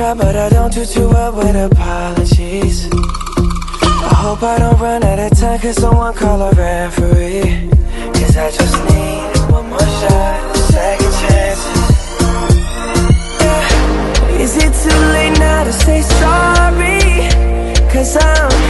try, but I don't do too well with apologies. I hope I don't run out of time, cause someone call a referee. Cause I just need one more shot, second chances. Yeah. Is it too late now to say sorry? Cause I'm